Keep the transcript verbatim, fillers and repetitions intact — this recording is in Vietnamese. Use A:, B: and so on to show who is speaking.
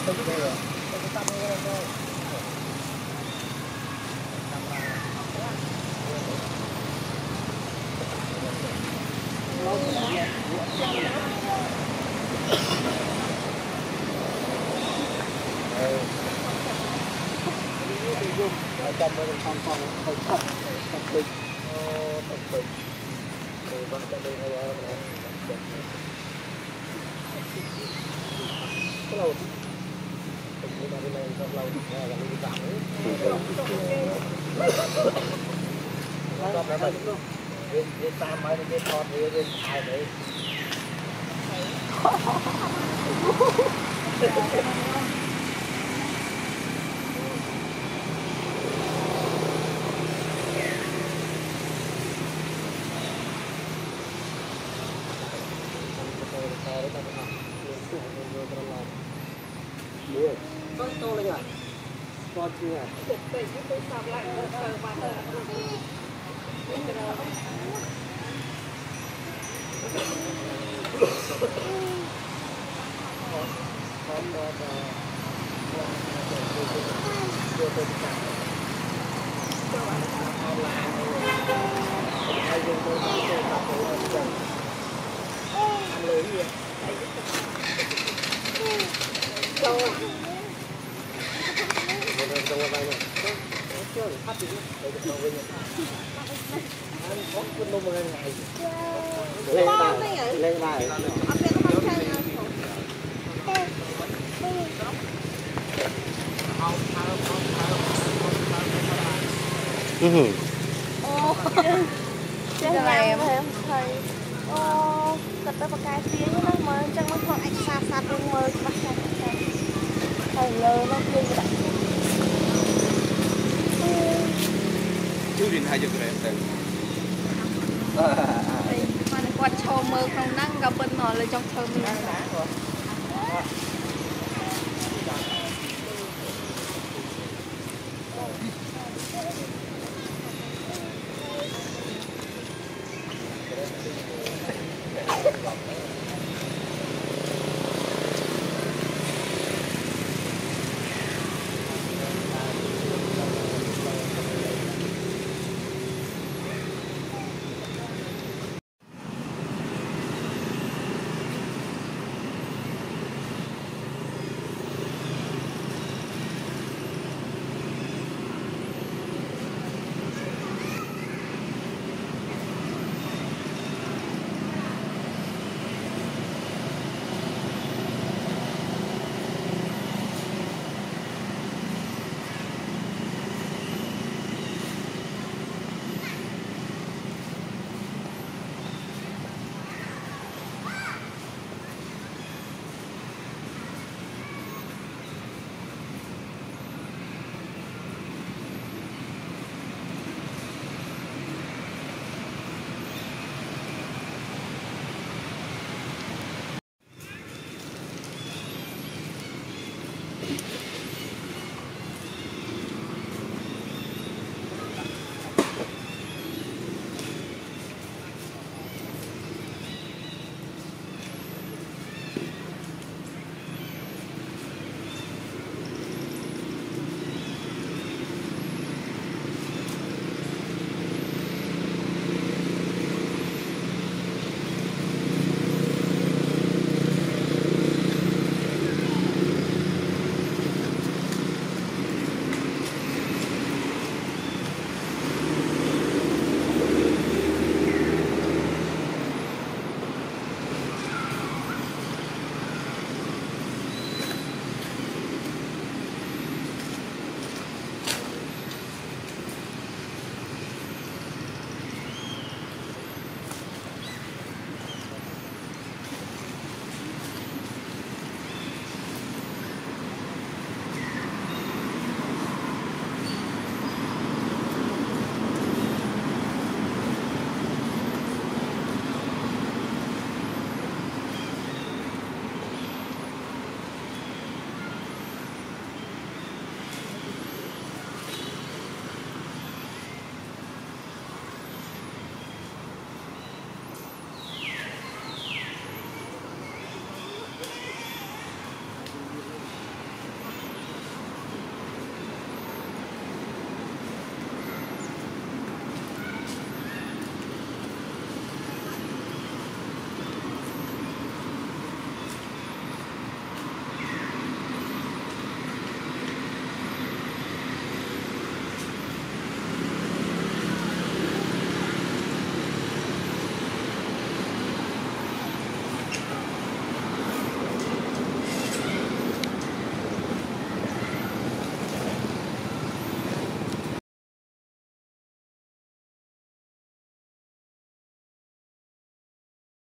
A: Hãy subscribe cho kênh Ghiền Mì Gõ để không bỏ lỡ những con to lên à, con chưa à? Tôi tôi sắp lại tôi sờ vào rồi. Con đó là chưa tôi sắp. Hai là hai dùng tôi sắp tôi sắp tôi sắp. Ăn lấy gì? Đâu à? Trong qua này, chưa được phát triển, để được đâu với nhau. Anh có cái nôm này này. Lên này, lên này. Ừ. Ô, cái này em thấy. Ô, thật ra cái tiếng nó mà chẳng nó còn anh xa xa luôn mơ bắt xa xa. Thầy lơ nó kia vậy.
B: Chú điện hai chục rồi em tên.
C: Mà quạt trâu mơ không năng gặp bên nó là trong thơm mình.